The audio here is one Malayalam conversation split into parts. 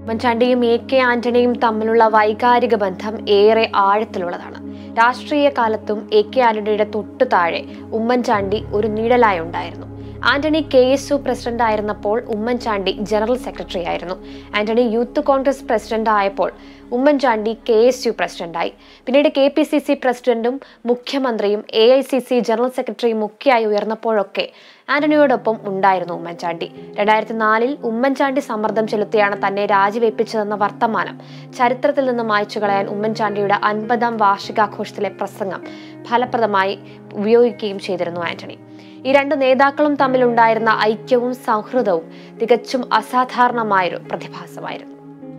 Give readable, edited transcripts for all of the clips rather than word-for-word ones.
ഉമ്മൻചാണ്ടിയും എ.കെ. ആന്റണിയും തമ്മിലുള്ള വൈകാരിക ബന്ധം ഏറെ ആഴത്തിലുള്ളതാണ്. രാഷ്ട്രീയ കാലത്തും എ.കെ. ആന്റണിയുടെ തൊട്ടു താഴെ ഉമ്മൻചാണ്ടി ഒരു നിഴലായി ഉണ്ടായിരുന്നു. ആന്റണി KSU പ്രസിഡന്റ് ആയിരുന്നപ്പോൾ ഉമ്മൻചാണ്ടി ജനറൽ സെക്രട്ടറി ആയിരുന്നു. ആന്റണി യൂത്ത് കോൺഗ്രസ് പ്രസിഡന്റ് ആയപ്പോൾ ഉമ്മൻചാണ്ടി KSU പ്രസിഡന്റായി. പിന്നീട് KPCC പ്രസിഡന്റും മുഖ്യമന്ത്രിയും AICC ജനറൽ സെക്രട്ടറിയും ഒക്കെയായി ഉയർന്നപ്പോഴൊക്കെ ആന്റണിയോടൊപ്പം ഉണ്ടായിരുന്നു ഉമ്മൻചാണ്ടി. 2004 ഉമ്മൻചാണ്ടി സമ്മർദ്ദം ചെലുത്തിയാണ് തന്നെ രാജിവെപ്പിച്ചതെന്ന വർത്തമാനം ചരിത്രത്തിൽ നിന്ന് മായ്ച്ചു കളയാൻ ഉമ്മൻചാണ്ടിയുടെ 50ാം വാർഷികാഘോഷത്തിലെ പ്രസംഗം ഫലപ്രദമായി ഉപയോഗിക്കുകയും ചെയ്തിരുന്നു ആന്റണി. ഈ രണ്ട് നേതാക്കളും തമ്മിലുണ്ടായിരുന്ന ഐക്യവും സൗഹൃദവും തികച്ചും അസാധാരണമായൊരു പ്രതിഭാസമായിരുന്നു.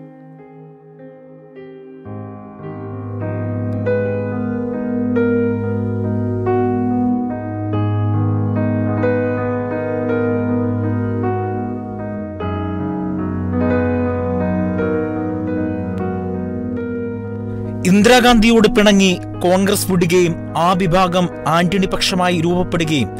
ഇന്ദിരാഗാന്ധിയോട് പിണങ്ങി കോൺഗ്രസ് വിടുകയും ആ വിഭാഗം ആന്റണി പക്ഷമായി രൂപപ്പെടുകയും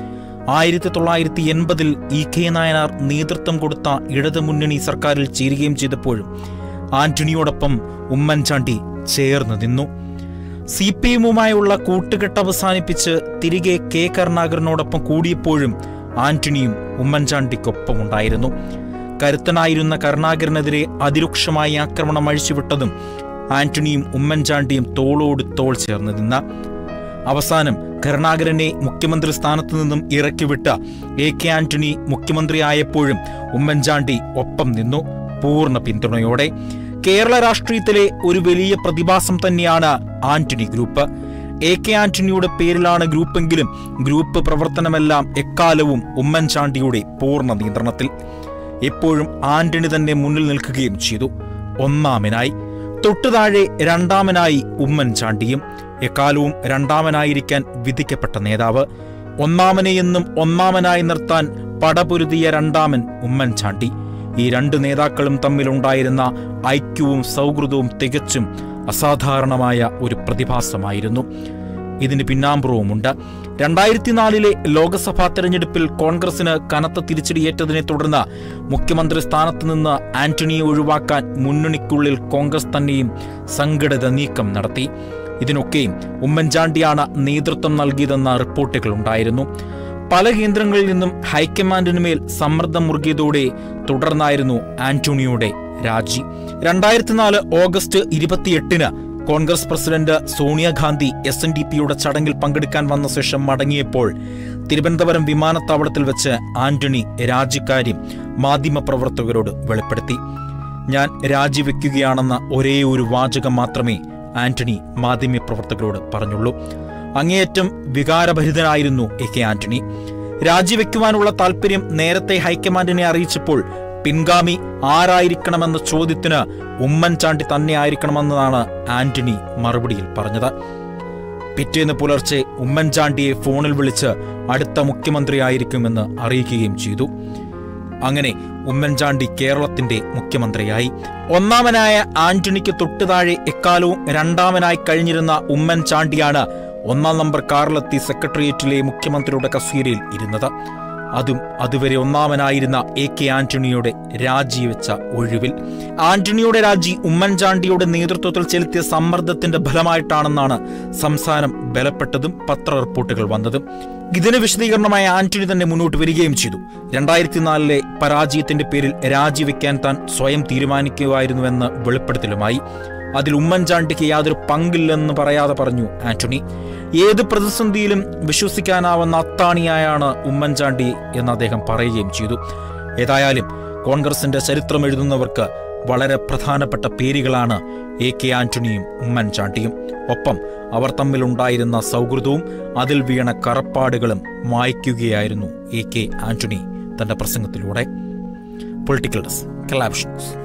1980 E.K. നായനാർ നേതൃത്വം കൊടുത്ത ഇടതുമുന്നണി സർക്കാരിൽ ചേരുകയും ചെയ്തപ്പോഴും ആന്റണിയോടൊപ്പം ഉമ്മൻചാണ്ടി ചേർന്ന് നിന്നു. CPM-ഉമായുള്ള കൂട്ടുകെട്ട് അവസാനിപ്പിച്ച് തിരികെ K. കരുണാകരനോടൊപ്പം കൂടിയപ്പോഴും ആന്റണിയും ഉമ്മൻചാണ്ടിക്കൊപ്പമുണ്ടായിരുന്നു. കരുത്തനായിരുന്ന കരുണാകരനെതിരെ അതിരൂക്ഷമായി ആക്രമണം അഴിച്ചുവിട്ടതും ആന്റണിയും ഉമ്മൻചാണ്ടിയും തോളോട് തോൾ ചേർന്ന് നിന്ന. അവസാനം കരുണാകരനെ മുഖ്യമന്ത്രി സ്ഥാനത്തു നിന്നും ഇറക്കിവിട്ട A.K. ആന്റണി മുഖ്യമന്ത്രിയായപ്പോഴും ഉമ്മൻചാണ്ടി ഒപ്പം നിന്നു, പൂർണ്ണ പിന്തുണയോടെ. കേരള രാഷ്ട്രീയത്തിലെ ഒരു വലിയ പ്രതിഭാസം തന്നെയാണ് ആന്റണി ഗ്രൂപ്പ്. A.K. ആന്റണിയുടെ പേരിലാണ് ഗ്രൂപ്പെങ്കിലും ഗ്രൂപ്പ് പ്രവർത്തനമെല്ലാം എക്കാലവും ഉമ്മൻചാണ്ടിയുടെ പൂർണ്ണ നിയന്ത്രണത്തിൽ. എപ്പോഴും ആന്റണി തന്നെ മുന്നിൽ നിൽക്കുകയും ചെയ്തു. ഒന്നാമനായി, തൊട്ടുതാഴെ രണ്ടാമനായി ഉമ്മൻചാണ്ടിയും. എക്കാലവും രണ്ടാമനായിരിക്കാൻ വിധിക്കപ്പെട്ട നേതാവ്. ഒന്നാമനെയെന്നും ഒന്നാമനായി നിർത്താൻ പടപൊരുതിയ രണ്ടാമൻ ഉമ്മൻചാണ്ടി. ഈ രണ്ട് നേതാക്കളും തമ്മിലുണ്ടായിരുന്ന ഐക്യവും സൗഹൃദവും തികച്ചും അസാധാരണമായ ഒരു പ്രതിഭാസമായിരുന്നു. ഇതിന് പിന്നാമ്പുറവുമുണ്ട്. 2004 ലോക്സഭാ തെരഞ്ഞെടുപ്പിൽ കോൺഗ്രസിന് കനത്ത തിരിച്ചടിയേറ്റതിനെ തുടർന്ന് മുഖ്യമന്ത്രി സ്ഥാനത്ത് നിന്ന് ആന്റണിയെ ഒഴിവാക്കാൻ മുന്നണിക്കുള്ളിൽ കോൺഗ്രസ് തന്നെയും സംഘടിത നീക്കം നടത്തി. ഇതിനൊക്കെയും ഉമ്മൻചാണ്ടിയാണ് നേതൃത്വം നൽകിയതെന്ന റിപ്പോർട്ടുകളുണ്ടായിരുന്നു. പല കേന്ദ്രങ്ങളിൽ നിന്നും ഹൈക്കമാൻഡിനുമേൽ സമ്മർദ്ദം മുറുകിയതോടെ തുടർന്നായിരുന്നു ആന്റണിയുടെ രാജി. 2004 ഓഗസ്റ്റ് 28 കോൺഗ്രസ് പ്രസിഡന്റ് സോണിയാഗാന്ധി SNDPയുടെ ചടങ്ങിൽ പങ്കെടുക്കാൻ വന്ന ശേഷം മടങ്ങിയപ്പോൾ തിരുവനന്തപുരം വിമാനത്താവളത്തിൽ വെച്ച് ആന്റണി രാജിക്കാര്യം മാധ്യമപ്രവർത്തകരോട് വെളിപ്പെടുത്തി. ഞാൻ രാജിവെക്കുകയാണെന്ന ഒരേ ഒരു വാചകം മാത്രമേ ആന്റണി മാധ്യമപ്രവർത്തകരോട് പറഞ്ഞുള്ളൂ. അങ്ങേയറ്റം വികാരഭരിതനായിരുന്നു A.K. ആന്റണി. രാജിവെക്കുവാനുള്ള താൽപര്യം നേരത്തെ ഹൈക്കമാൻഡിനെ അറിയിച്ചപ്പോൾ പിൻഗാമി ആരായിരിക്കണമെന്ന ചോദ്യത്തിന് ഉമ്മൻചാണ്ടി തന്നെ ആയിരിക്കണമെന്നതാണ് ആന്റണി മറുപടിയിൽ പറഞ്ഞത്. പിറ്റേന്ന് പുലർച്ചെ ഉമ്മൻചാണ്ടിയെ ഫോണിൽ വിളിച്ച് അടുത്ത മുഖ്യമന്ത്രിയായിരിക്കുമെന്ന് അറിയിക്കുകയും ചെയ്തു. അങ്ങനെ ഉമ്മൻചാണ്ടി കേരളത്തിന്റെ മുഖ്യമന്ത്രിയായി. ഒന്നാമനായ ആന്റണിക്ക് തൊട്ടുതാഴെ എക്കാലവും രണ്ടാമനായി കഴിഞ്ഞിരുന്ന ഉമ്മൻചാണ്ടിയാണ് 1-ാം നമ്പർ കാറിലെത്തി സെക്രട്ടേറിയറ്റിലെ മുഖ്യമന്ത്രിയുടെ കസേരയിൽ ഇരുന്നത്. അതും അതുവരെ ഒന്നാമനായിരുന്ന A.K. ആന്റണിയുടെ രാജിവെച്ച ഒഴിവിൽ. ആന്റണിയുടെ രാജി ഉമ്മൻചാണ്ടിയുടെ നേതൃത്വത്തിൽ ചെലുത്തിയ സമ്മർദ്ദത്തിന്റെ ഫലമായിട്ടാണെന്നാണ് സംസാരം ബലപ്പെട്ടതും പത്ര റിപ്പോർട്ടുകൾ വന്നതും. ഇതിന് വിശദീകരണമായ ആന്റണി തന്നെ മുന്നോട്ട് വരികയും ചെയ്തു. 2004 പരാജയത്തിന്റെ പേരിൽ രാജിവെക്കാൻ താൻ സ്വയം തീരുമാനിക്കുമായിരുന്നുവെന്ന് വെളിപ്പെടുത്തലുമായി. അതിൽ ഉമ്മൻചാണ്ടിക്ക് യാതൊരു പങ്കില്ലെന്ന് പറയാതെ പറഞ്ഞു ആന്റണി. ഏത് പ്രതിസന്ധിയിലും വിശ്വസിക്കാനാവുന്ന അത്താണിയായാണ് ഉമ്മൻചാണ്ടി എന്ന് അദ്ദേഹം പറയുകയും ചെയ്തു. ഏതായാലും കോൺഗ്രസിന്റെ ചരിത്രം എഴുതുന്നവർക്ക് വളരെ പ്രധാനപ്പെട്ട പേരുകളാണ് A.K. ആന്റണിയും ഉമ്മൻചാണ്ടിയും. ഒപ്പം അവർ തമ്മിലുണ്ടായിരുന്ന സൗഹൃദവും അതിൽ വീണ കറപ്പാടുകളും മായ്ക്കുകയായിരുന്നു A.K. ആന്റണി തന്റെ പ്രസംഗത്തിലൂടെ. Political desk, കലാപ്ഷൻസ്.